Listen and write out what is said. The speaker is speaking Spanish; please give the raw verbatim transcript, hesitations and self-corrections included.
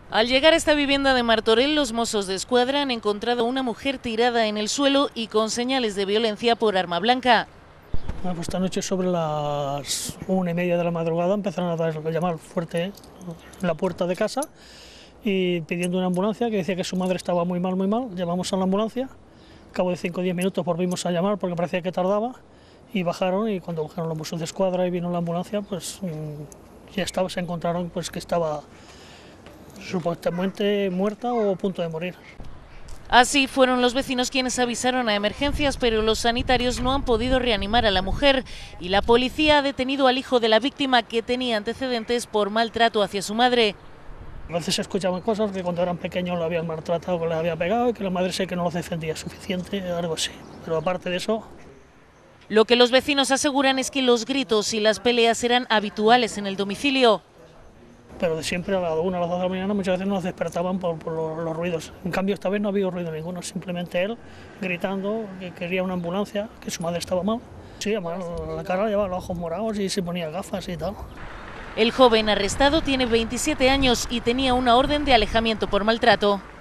Al llegar a esta vivienda de Martorell, los Mossos de Escuadra han encontrado a una mujer tirada en el suelo y con señales de violencia por arma blanca. Bueno, pues esta noche sobre las una y media de la madrugada empezaron a dar, a llamar fuerte en la puerta de casa y pidiendo una ambulancia, que decía que su madre estaba muy mal, muy mal. Llamamos a la ambulancia, al cabo de cinco o diez minutos volvimos a llamar porque parecía que tardaba y bajaron, y cuando bajaron los Mossos de Escuadra y vino la ambulancia, pues ya estaba, se encontraron pues que estaba supuestamente muerta o a punto de morir. Así fueron los vecinos quienes avisaron a emergencias, pero los sanitarios no han podido reanimar a la mujer y la policía ha detenido al hijo de la víctima, que tenía antecedentes por maltrato hacia su madre. A veces se escuchaban cosas que cuando eran pequeños lo habían maltratado, que les había pegado y que la madre sé que no los defendía suficiente, algo así. Pero aparte de eso... Lo que los vecinos aseguran es que los gritos y las peleas eran habituales en el domicilio. Pero de siempre a las una, a las dos de la mañana muchas veces nos despertaban por, por los, los ruidos. En cambio esta vez no había ruido ninguno, simplemente él gritando que quería una ambulancia, que su madre estaba mal. Sí, además la cara llevaba los ojos morados y se ponía gafas y tal. El joven arrestado tiene veintisiete años y tenía una orden de alejamiento por maltrato.